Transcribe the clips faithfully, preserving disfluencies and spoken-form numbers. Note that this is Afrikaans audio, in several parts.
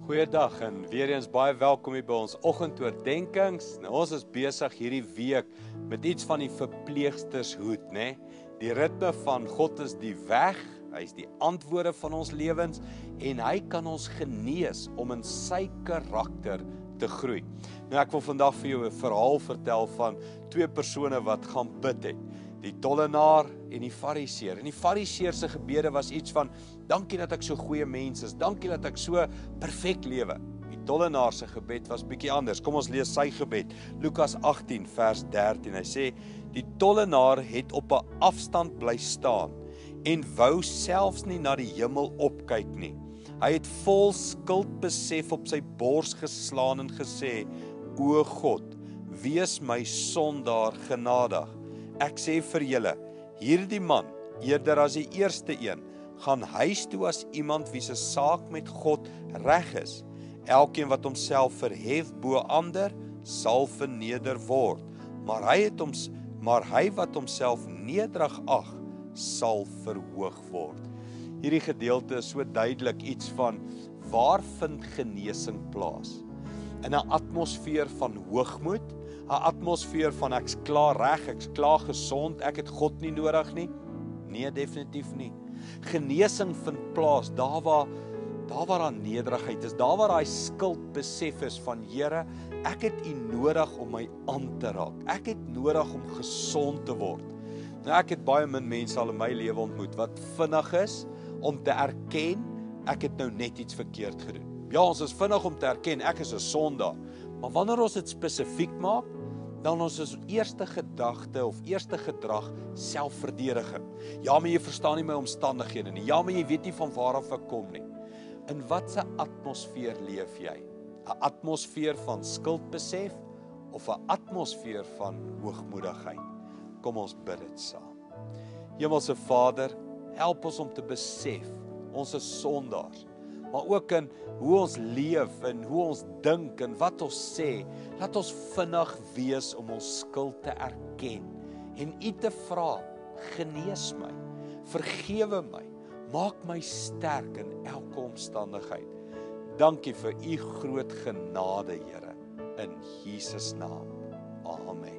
Goeiedag en weer eens baie welkom hier by ons oggendoordenkings. Nou, ons is besig hierdie week met iets van die verpleegstershoed, né? Die ritme van God is die weg, hy is die antwoorde van ons lewens en hy kan ons genees om in sy karakter te groei. Nou ek wil vandag vir jou 'n verhaal vertel van twee persone wat gaan bid het. Die tollenaar en die fariseer. En die fariseer se gebede was iets van, dankie dat ek so goeie mens is, dankie dat ek so perfek lewe. Die tollenaar se gebed was bietjie anders. Kom ons lees sy gebed. Lukas agttien vers dertien. Hy sê, die tollenaar het op 'n afstand bly staan en wou selfs nie na die hemel opkyk nie. Hy het vol skuldbesef op sy bors geslaan en gesê, o God, wees my sondaar genadig. Ek sê vir julle, hierdie man, eerder as die eerste een, gaan huis toe as iemand wie se saak met God reg is. Elkeen wat homself verhef bo ander, sal verneder word, maar hy het ons, maar hy wat homself nederig ag, sal verhoog word. Hierdie gedeelte is so duidelik iets van, waar vind genesing plaas? In 'n atmosfeer van hoogmoed, 'n atmosfeer van ek's klaar reg, ek's klaar gesond, ek het God nie nodig nie? Nee, definitief nie. Genesing vind plaas daar waar daar waar daar nederigheid is, daar waar daai skuld besef is van Here, ek het U nodig om my aan te raak. Ek het nodig om gesond te word. Nou ek het baie min mense al in my lewe ontmoet wat vinnig is om te erken ek het nou net iets verkeerd gedoen. Ja, ons is vinnig om te erken ek is 'n sondaar. Maar wanneer ons dit spesifiek maak, dan ons is eerste gedagte of eerste gedrag selfverdediging. Ja, maar jy verstaan nie my omstandighede nie. Ja, maar jy weet nie van waar af ek kom nie. In watter atmosfeer leef jy? 'n Atmosfeer van skuldbesef of 'n atmosfeer van hoogmoedigheid? Kom ons bid dit saam. Hemelse Vader, help ons om te besef, ons is sondaars. Maar ook in hoe ons leef en hoe ons dink en wat ons sê, laat ons vinnig wees om ons skuld te erken en U te vra, genees my, vergewe my, maak my sterk in elke omstandigheid. Dankie vir U groot genade, Here, in Jesus naam. Amen.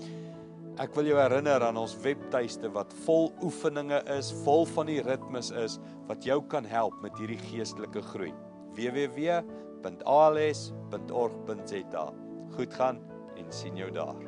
Ek wil jou herinner aan ons webtuiste wat vol oefeninge is, vol van die ritmes is, wat jou kan help met hierdie geestelike groei. w w w punt a l s punt org punt z a. Goed gaan en sien jou daar.